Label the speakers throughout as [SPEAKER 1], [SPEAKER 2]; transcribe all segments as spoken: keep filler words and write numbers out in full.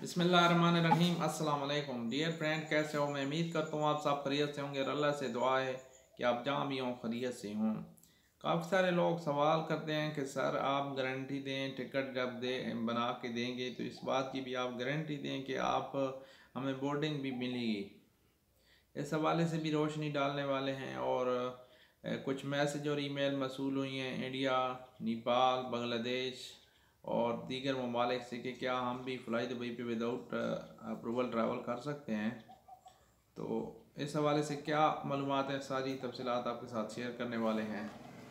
[SPEAKER 1] बिस्मिल्लाहिर्रहमानिर्रहीम। अस्सलाम वालेकुम डियर फ्रेंड, कैसे हो? मैं उम्मीद करता हूँ आप सब खैरियत से होंगे और अल्लाह से दुआ है कि आप जहाँ भी हों खैरियत से हों। काफ़ी सारे लोग सवाल करते हैं कि सर आप गारंटी दें, टिकट जब दे बना के देंगे तो इस बात की भी आप गारंटी दें कि आप हमें बोर्डिंग भी मिलेगी। इस हवाले से भी रोशनी डालने वाले हैं और कुछ मैसेज और ईमेल मसूल हुई हैं इंडिया, नेपाल, बांग्लादेश और दीगर ममालिक से कि क्या हम भी फ़्लाई दुबई पे विदाउट अप्रूवल ट्रैवल कर सकते हैं। तो इस हवाले से क्या मालूमात हैं, सारी तफसीलात आपके साथ शेयर करने वाले हैं।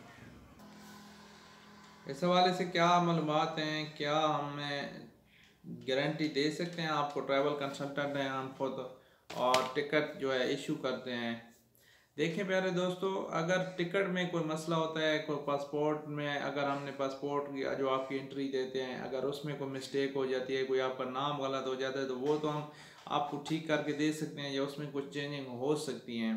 [SPEAKER 1] इस हवाले से क्या मालूमात हैं, क्या हमें गारंटी दे सकते हैं? आपको ट्रैवल कंसल्टेंट हैं हम खुद और टिकट जो है इशू करते हैं। देखें प्यारे दोस्तों, अगर टिकट में कोई मसला होता है, कोई पासपोर्ट में अगर हमने पासपोर्ट जो आपकी एंट्री देते हैं अगर उसमें कोई मिस्टेक हो जाती है, कोई आपका नाम गलत हो जाता है तो वो तो हम आपको ठीक करके दे सकते हैं या उसमें कुछ चेंजिंग हो सकती हैं,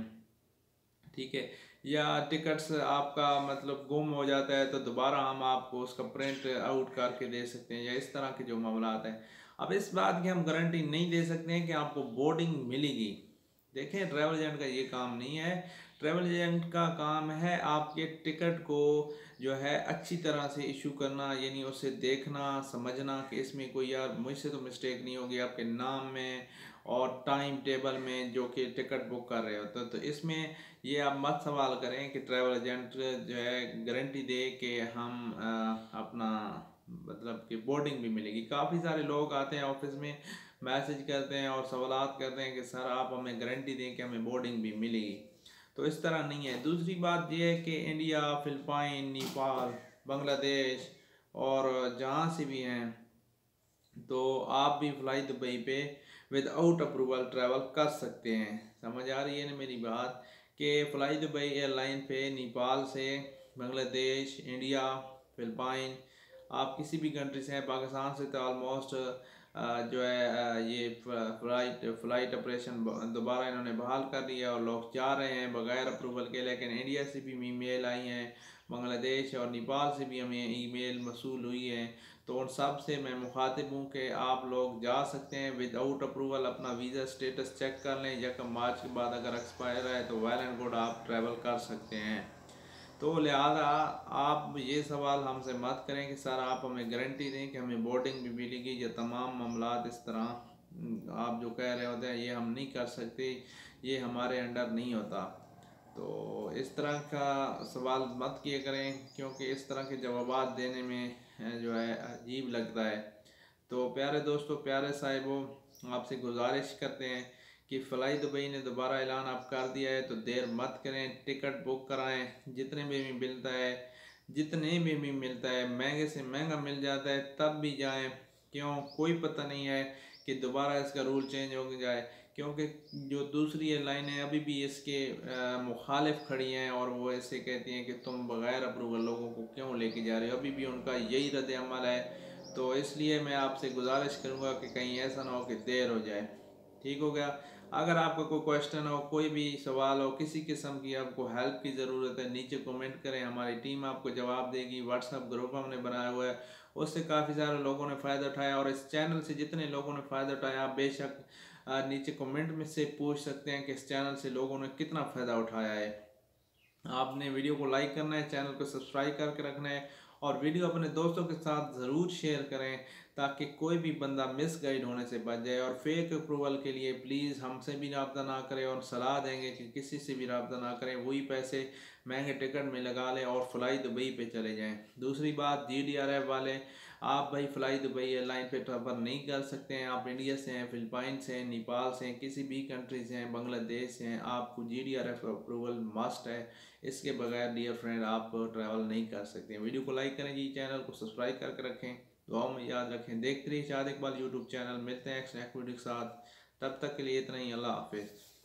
[SPEAKER 1] ठीक है। या टिकट्स आपका मतलब गुम हो जाता है तो दोबारा हम आपको उसका प्रिंट आउट करके दे सकते हैं, या इस तरह के जो मामलात हैं। अब इस बात की हम गारंटी नहीं दे सकते हैं कि आपको बोर्डिंग मिलेगी। देखें, ट्रैवल एजेंट का ये काम नहीं है। ट्रैवल एजेंट का काम है आपके टिकट को जो है अच्छी तरह से इशू करना, यानी उसे देखना, समझना कि इसमें कोई यार मुझसे तो मिस्टेक नहीं होगी आपके नाम में और टाइम टेबल में जो कि टिकट बुक कर रहे होते। तो इसमें ये आप मत सवाल करें कि ट्रैवल एजेंट जो है गारंटी दे कि हम आ, अपना मतलब कि बोर्डिंग भी मिलेगी। काफ़ी सारे लोग आते हैं ऑफिस में, मैसेज करते हैं और सवालात करते हैं कि सर आप हमें गारंटी दें कि हमें बोर्डिंग भी मिलेगी। तो इस तरह नहीं है। दूसरी बात यह है कि इंडिया, फिलिपाइन, नेपाल, बांग्लादेश और जहाँ से भी हैं तो आप भी फ़्लाई दुबई पे विदाउट अप्रूवल ट्रैवल कर सकते हैं। समझ आ रही है ना मेरी बात? कि फ़्लाई दुबई एयरलाइन पे नेपाल से, बांग्लादेश, इंडिया, फिलिपाइन, आप किसी भी कंट्री से हैं, पाकिस्तान से तो ऑलमोस्ट जो है ये फ़्लाइट फ़्लाइट ऑपरेशन दोबारा इन्होंने बहाल कर दिया और लोग जा रहे हैं बग़ैर अप्रूवल के। लेकिन इंडिया से भी ईमेल आई हैं, बांग्लादेश और नेपाल से भी हमें ईमेल मसूल हुई है। तो उन सब से मैं मुखातिब हूँ कि आप लोग जा सकते हैं विदाउट अप्रूवल। अपना वीज़ा स्टेटस चेक कर लें, यकम मार्च के बाद अगर एक्सपायर है तो वेल एंड गुड आप ट्रैवल कर सकते हैं। तो लिहाजा आप ये सवाल हमसे मत करें कि सर आप हमें गारंटी दें कि हमें बोर्डिंग भी मिलेगी। ये तमाम मामलात इस तरह आप जो कह रहे होते हैं ये हम नहीं कर सकते, ये हमारे अंडर नहीं होता। तो इस तरह का सवाल मत किया करें, क्योंकि इस तरह के जवाब देने में जो है अजीब लगता है। तो प्यारे दोस्तों, प्यारे साहिबों, आपसे गुजारिश करते हैं कि फ़्लाई दुबई ने दोबारा ऐलान आप कर दिया है तो देर मत करें, टिकट बुक कराएं। जितने में भी मिलता है जितने में भी मिलता है महंगे से महंगा मिल जाता है तब भी जाएं। क्यों? कोई पता नहीं है कि दोबारा इसका रूल चेंज हो जाए, क्योंकि जो दूसरी एयरलाइनें अभी भी इसके मुखालिफ खड़ी हैं और वो ऐसे कहती हैं कि तुम बग़ैर अप्रूवल लोगों को क्यों लेके जा रहे हो। अभी भी उनका यही रद्द अमल है। तो इसलिए मैं आपसे गुजारिश करूँगा कि कहीं ऐसा ना हो कि देर हो जाए। ठीक हो गया? अगर आपका कोई क्वेश्चन हो, कोई भी सवाल हो, किसी किस्म की आपको हेल्प की ज़रूरत है, नीचे कमेंट करें, हमारी टीम आपको जवाब देगी। व्हाट्सएप ग्रुप हमने बनाया हुआ है, उससे काफ़ी सारे लोगों ने फ़ायदा उठाया और इस चैनल से जितने लोगों ने फ़ायदा उठाया आप बेशक नीचे कमेंट में से पूछ सकते हैं कि इस चैनल से लोगों ने कितना फ़ायदा उठाया है। आपने वीडियो को लाइक करना है, चैनल को सब्सक्राइब करके रखना है और वीडियो अपने दोस्तों के साथ ज़रूर शेयर करें ताकि कोई भी बंदा मिसगाइड होने से बच जाए। और फेक अप्रूवल के लिए प्लीज़ हमसे भी रब्ता ना करें और सलाह देंगे कि किसी से भी रब्ता ना करें, वही पैसे महंगे टिकट में लगा लें और फ़्लाई दुबई पे चले जाएं। दूसरी बात, जी डी आर एफ वाले, आप भाई फ़्लाई दुबई एयरलाइन पे ट्रैवल नहीं कर सकते हैं। आप इंडिया से हैं, फिलिपाइन से हैं, नेपाल से हैं, किसी भी कंट्री से हैं, बांग्लादेश से हैं, आपको G D R F approval must है। इसके बगैर डियर फ्रेंड आप ट्रैवल नहीं कर सकते। वीडियो को लाइक करें जी, चैनल को सब्सक्राइब करके रखें, दुआओं में याद रखें। देखते रहिए शाद इकबाल यूट्यूब चैनल। मिलते हैं नेक्स्ट वीडियो के साथ, तब तक के लिए इतना ही। अल्लाह हाफिज़।